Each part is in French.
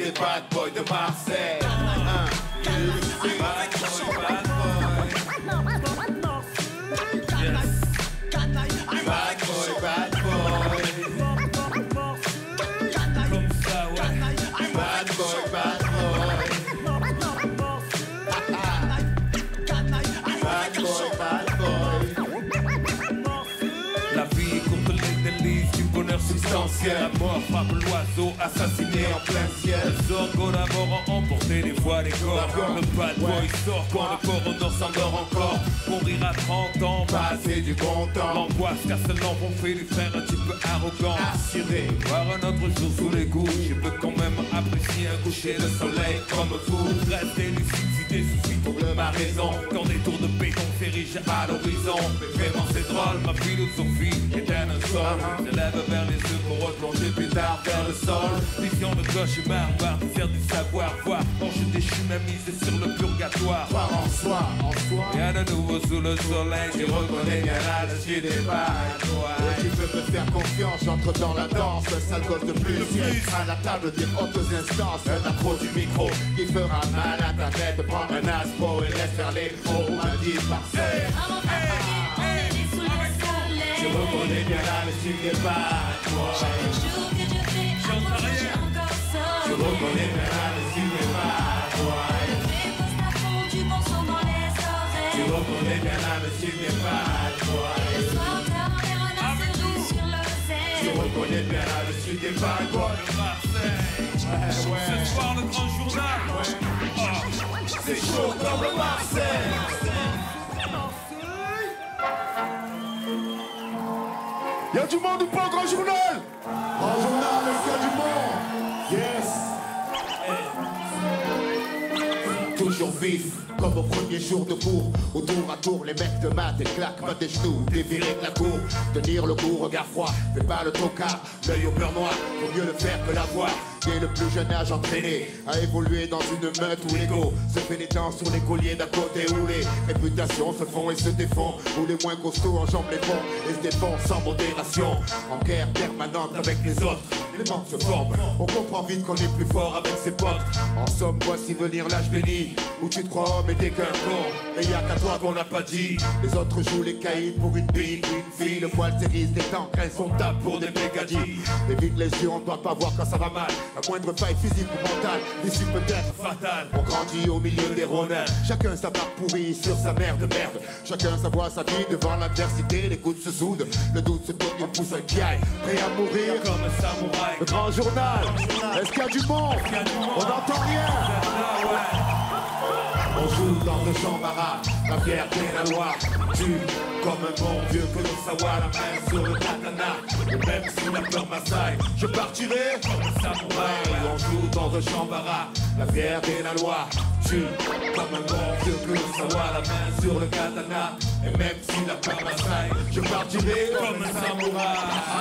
les bad boys de Marseille. Bad boy, bad boy. Yes. Bad boy, bad boy. Comme ça, ouais. Bad boy, bad boy. Bad boy, bad boy. La vie est contre les délices du bonheur substantiel. La mort frappe l'oiseau assassiné en plein ciel. Les orgues d'abord ont emporté les voix des corps. Le bad boy sort quand le corps au nord s'endort encore. Mourir à 30 ans, passer du bon temps. L'angoisse casse l'enfant, fait du frère un petit peu arrogant. Assuré, voir un autre jour sous les goûts. Je peux quand même apprécier un coucher de soleil comme vous. Rester lucide si des soucis troublent ma raison. Quand des tours de béton s'érigent à l'horizon. Mais vraiment c'est drôle, ma philosophie est un sol. Je lève vers les yeux pour replonger plus tard vers le sol. Vision de gauche et barbare, faire du savoir-voir. Quand je déchus ma mise sur le purgatoire. Croire en soi, rien de nouveau sous le soleil. Je reconnais bien là-dessus des bad boys. Tu peux me faire confiance, j'entre dans la danse. Un sale gosse de plus, à la table dire hautes instances. Un accro du micro qui fera mal à ta tête. Prends un aspro et laisse faire les gros. M'a dit Marseille. Je reconnais bien là-dessus des bad boys. Chaque jour que je fais encore ça. Je reconnais bien là-dessus des bad boys. Du bon son dans les oreilles. Tu reconnais bien là-dessus des bad boys. Le soir, t'as les renards sur l'océan. Tu reconnais bien là-dessus des bad boys de Marseille. Ce soir, le grand journal. C'est chaud comme le Marseille. Y'a du monde ou pas au grand journal? Grand journal, est-ce qu'il y a du monde? Yes. Toujours vif, comme au premier jour de cours. Au tour à tour, les mecs de maths et claquent pas des genoux, dévirer de la cour. Tenir le coup, regard froid, fais pas le tocard. L'œil au beurre noir, faut mieux le faire que l'avoir. Dès le plus jeune âge entraîné à évoluer dans une meute où l'ego se fait les dents sur les colliers d'à côté, où les réputations se font et se défont, où les moins costauds enjambent les ponts et se défendent sans modération. En guerre permanente avec les autres, les manques se forment. On comprend vite qu'on est plus fort avec ses potes. En somme, voici venir l'âge béni où tu te crois mais t'es qu'un con. Et y'a qu'à toi qu'on n'a pas dit. Les autres jouent les caïds pour une bille, une fille. Le poil s'érisse, des temps craignent son tape pour des mégadis. Évite les yeux, on doit pas voir quand ça va mal. La moindre faille physique ou mentale, l'issue peut être fatale. On grandit au milieu des ronins. Chacun sa part pourrie sur sa mère de merde. Chacun sa voix, sa vie devant l'adversité. Les gouttes se soudent, le doute se tourne, il pousse un piaille. Prêt à mourir comme un samouraï. Le grand journal, est-ce qu'il y a du monde? On n'entend rien. On joue dans le champ-barat, la fierté, la loi. Tue comme un bon vieux que le savoir, la main sur le katana. Et même si la peur m'assaille, je partirai comme un samouraï. On joue dans le champ-barat, la fierté, la loi. Tue comme un bon vieux que le savoir, la main sur le katana. Et même si la peur m'assaille, je partirai comme un samouraï.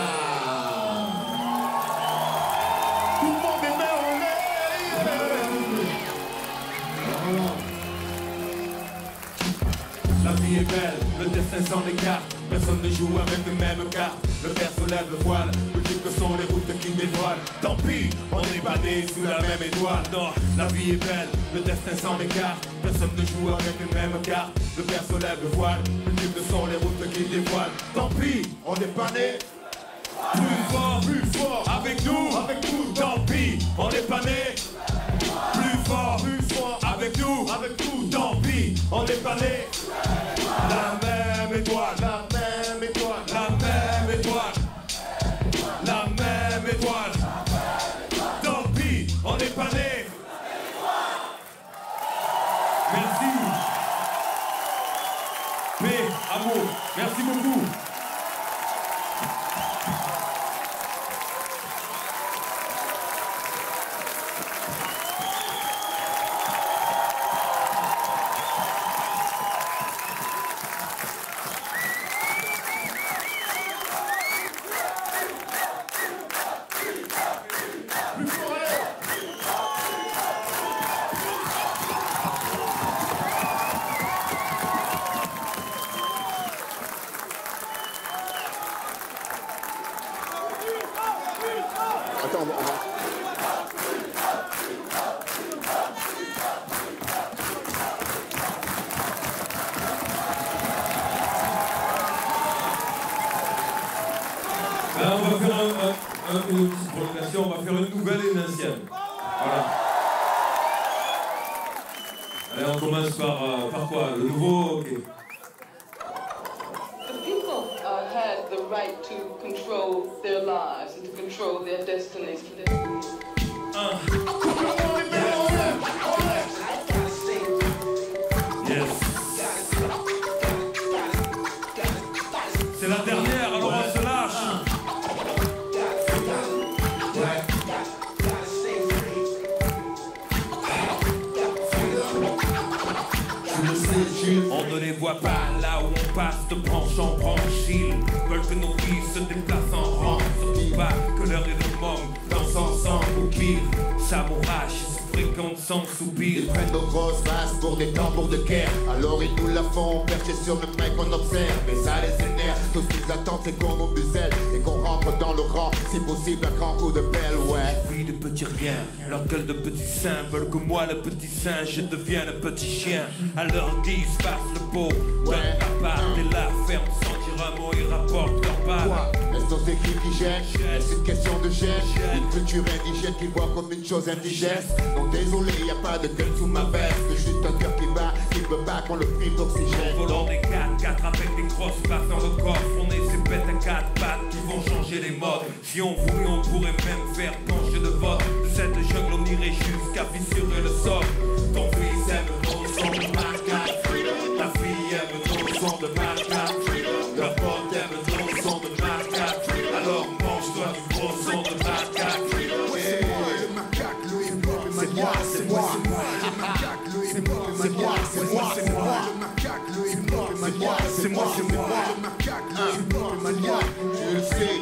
Tout le monde est main en l'air. La vie est belle, le destin s'en écarte. Personne ne joue avec les mêmes cartes. Le père se lève le voile, multiples sont les routes qui dévoilent. Tant pis, on n'est pas né sous la même étoile. Non, la vie est belle, le destin s'en écarte. Personne ne joue avec les mêmes cartes. Le père se lève le voile, multiples sont les routes qui dévoilent. Tant pis, on n'est pas né. Plus fort, avec nous, tant pis, on n'est pas né. Plus fort, avec nous, tant pis, on n'est pas né. La même étoile, la même étoile, la même étoile, la même étoile. Tant pis, on n'est pas né. Merci. Paix, amour, merci beaucoup. une petite prolongation, on va faire une nouvelle et une ancienne. Voilà. Allez, on commence par quoi? Le nouveau? Ok. The people had the right to control their lives and to control their destinies. Yes. C'est la dernière, alors on se lâche. On ne les voit pas là où on passe de branche en branche. Ils veulent que nos vies se déplacent en rang. Surtout pas que l'heure et le monde dansent ensemble ou pire. Samouraï fréquente sans soupir. Ils prennent nos grosses masses pour des tambours de guerre. Alors ils nous la font percher sur le mec qu'on observe. Mais ça les énerve, tout ce qu'ils attendent c'est qu'on nous muselle et qu'on rentre dans le rang, si possible un grand coup de pelle, ouais. Vie de petits riens, leur gueule de petits seins veulent que moi le petit singe je devienne un petit chien. À leur guise fasse le beau, donne la part et la ferme sans dire un mot, ils rapportent leur part. Est-ce nos équipes qui gênent? Est-ce une question de gêne? Une culture indigène qu'ils voient comme une chose indigeste. Non désolé, y a pas de gueule sous ma veste, c'est juste un cœur qui bat, qui veut pas qu'on le prive d'oxygène. Volant des 4x4 avec des grosses places dans le coffre. On est ces bêtes à 4 pattes qui vont changer les modes. Si on voulait, on pourrait même faire pencher de vote. De cette jungle on irait jusqu'à fissurer le sol. Ton fils aime nos sons de marquage, ta fille aime nos sons de marquage, leur pote aime nos sons de marquage. Alors mange-toi du gros son de marquage. C'est moi, c'est moi, c'est moi, le macaque, c'est moi, c'est moi, c'est moi, c'est moi, le macaque, c'est moi, c'est moi, c'est moi, c'est moi, le macaque, c'est moi, c'est moi, je le sais.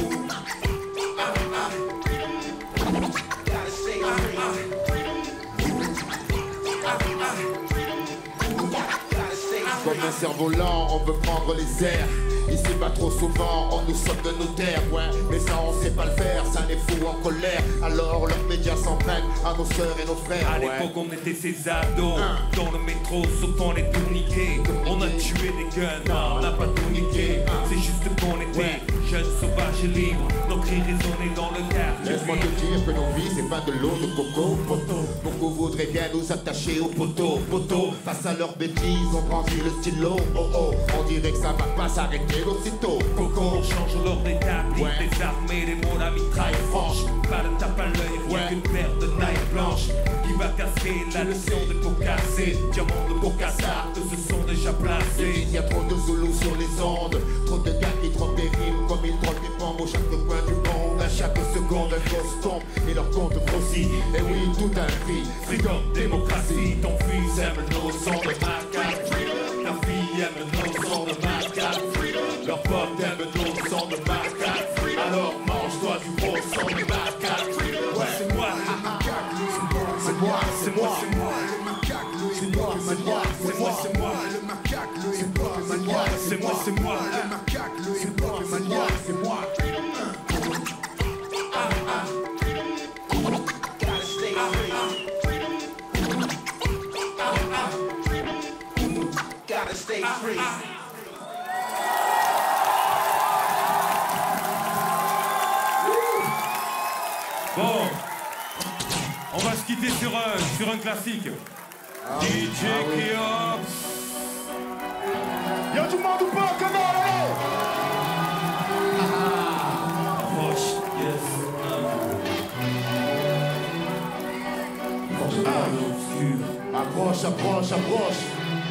Comme un cerf-volant, on veut prendre les airs. Ici pas trop souvent, on nous saute de nos terres, ouais. Mais ça on sait pas le faire, ça les fout en colère. Alors leurs médias s'en prennent à nos sœurs et nos frères, à l'époque on était ces ados, dans le métro sautant les tourniquets. On a tué des guns, non, on n'a pas tout niqué. C'est juste qu'on était jeunes, sauvages et libres. Nos cris résonnaient dans le quartier. Laisse-moi te dire que nos vies c'est pas de l'eau de coco, poteau. Beaucoup voudraient bien nous attacher au poteau, poteau. Face à leurs bêtises, on brandit le stylo, oh oh. On dirait que ça va pas s'arrêter aussitôt, coco. On change l'ordre établi, des armées, des mots, la mitraille franche. Pas de tape à l'œil, rien qu'une paire de nailles blanches qui va casser la leçon de peau cassée. Diamant de Bocassa, que se sont déjà placés. Il y a trop de Zoulous sur les ondes, trop de gars qui trouvent des rimes comme ils trouvent des bombes au chaque coin du monde. À chaque seconde un gosse tombe et leur compte grossit. Et oui, tout a un prix, freedom, démocratie. Ton fils aime nos sons de macaque, ta fille aime nos sons de macaque, leur pote aime nos sons de macaque. Alors mange-toi du gros son de macaque. Ouais, c'est moi, c'est moi, c'est moi, C'est moi, le macaque, c'est moi, c'est moi, c'est moi, c'est moi, le macaque, c'est moi, c'est moi, c'est moi, c'est moi, le macaque, c'est moi, c'est moi, c'est moi. Gotta stay free. Bon, on va se quitter sur un classique. DJ Kiops. Y'a du monde ou pas, canard, allez! Approche, yes. Obscur. approche, approche, approche.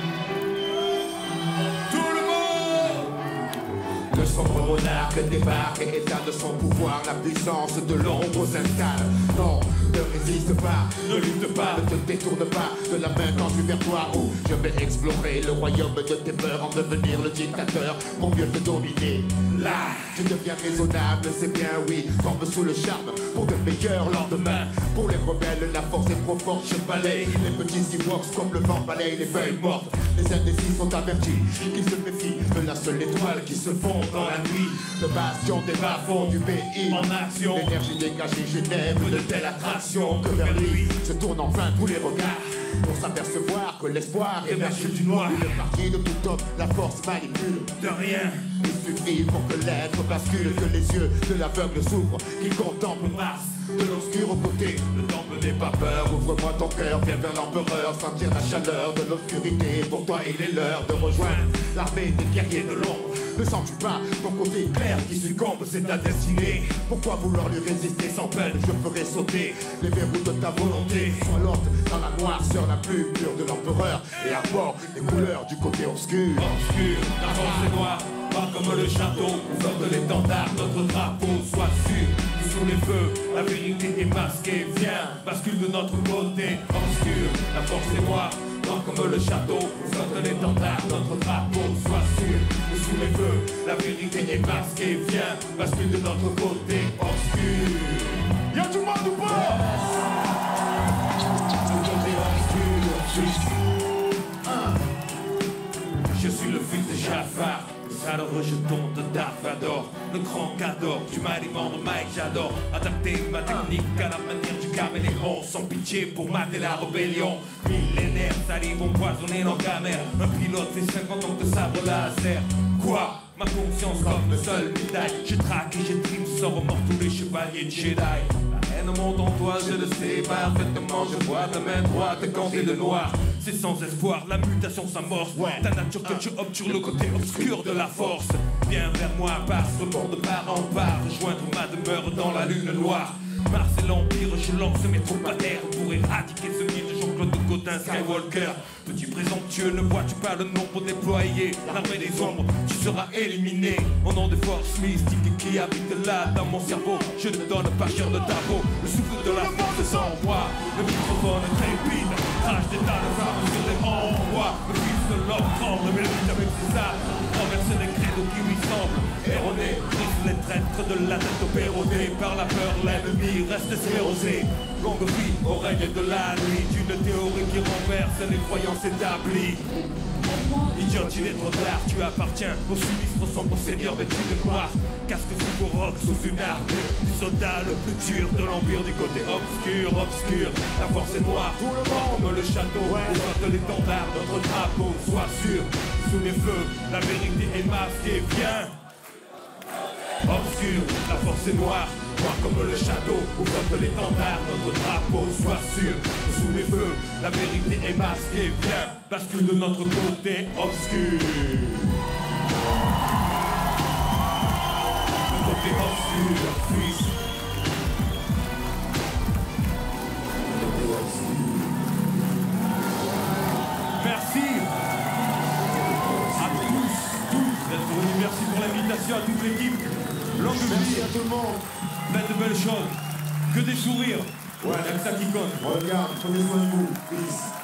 Le sombre monarque débarque et éteint de son pouvoir la puissance de l'ombre s'installe. Non, ne résiste pas, ne lutte pas, ne te détourne pas de la main tendue vers toi où je vais explorer le royaume de tes peurs en devenir le dictateur pour mieux te dominer. Là, tu deviens raisonnable, c'est bien oui, forme sous le charme pour de meilleurs lendemains. Pour les rebelles, la force est trop forte, je balaye les petits Ewoks comme le vent balaye les feuilles mortes. Les indécis sont avertis qu'ils se méfient de la seule étoile qui se fond dans la nuit. Le bastion des bas-fonds du pays en action. L'énergie dégagée génère une telle attraction que vers lui se tournent enfin tous les regards. pour s'apercevoir que l'espoir émerge du noir. Une partie de tout homme, la force manipule. De rien, il suffit pour que l'être bascule, que les yeux de l'aveugle s'ouvrent, qu'il contemple Mars de l'obscur côté. Le temple n'est pas peur, ouvre-moi ton cœur, viens vers l'empereur, sentir la chaleur de l'obscurité. Pour toi il est l'heure de rejoindre l'armée des guerriers de l'ombre. Ne sens-tu pas ton côté clair qui succombe, c'est ta destinée. Pourquoi vouloir lui résister sans peine? Je ferai sauter les verrous de ta volonté. Sois l'hôte dans la noirceur la plus pure de l'empereur et apporte les couleurs du côté obscur. Obscur, la force est noire, pas comme le château où flotte l'étendard, notre drapeau. Sois sûr, sous les feux, la vérité est masquée. Viens, bascule de notre côté. Obscur, la force est noire, pas comme le château où flotte l'étendard, notre drapeau. Sois sûr, sous les feux, la vérité est masquée. Viens, bascule de notre côté. Obscur. Y'a du monde ou pas? Je suis le fils de Jafar, sale rejeton de Darth Vader, le grand cadeau du maniement de Mike, j'adore adapter ma technique à la manière du caméléon, sans pitié pour mater la rébellion. Millénaires salive empoisonnés dans camère, un pilote fait 50 ans de sabre laser. Quoi? Ma conscience comme le seul médaille. Je traque et je trime sans remords tous les chevaliers de Jedi. La haine monte en toi, je le sais parfaitement. Je vois ta main droite quand t'es le noir. C'est sans espoir, la mutation s'amorce. Ta nature que tu obtures le côté obscur de la force. Viens vers moi, passe, rebond de part en part. Rejoindre ma demeure dans la lune noire. Mars et l'Empire, je lance mes troupes à terre pour éradiquer ce mythe de Jean-Claude Gaudin Skywalker. Petit présomptueux, ne vois-tu pas le nombre déployé? L'armée des ombres, tu seras éliminé. Au nom des forces mystiques qui habitent là dans mon cerveau, je ne donne pas cher de tableau. Le souffle de la force s'envoie, le microphone trépide, crache des tas de flammes sur les renvois. Le fils de l'homme tremble, mais lutte avec ses armes, renverse les credos qui lui semblent erronés. Brise les traîtres de la tête opérodée par la peur, l'ennemi reste sclérosé. Longue vie au règne de la nuit, d'une théorie qui renverse les croyances établies. Idiot, il est trop tard, tu appartiens au sinistre sombre seigneur vêtu de noir. Casque sous roc, sous une armure du soldat le plus dur de l'empire du côté obscur, obscur. La force est noire, tout le monde comme le château, où flotte l'étendard, notre drapeau. Sois sûr, sous les feux, la vérité est masquée, viens. Obscur, la force est noire, noir comme le château où flotte l'étendard, notre drapeau. Sois sûr, sous les feux, la vérité est masquée. Viens, bascule de notre côté obscur. Le côté obscur, fils. Merci à tous d'être venus. Merci pour l'invitation à toute l'équipe. Longue vie à tout le monde. Faites de belles choses. Que des sourires. Ouais, c'est ça qui compte. Regarde, prenez soin de vous. Peace.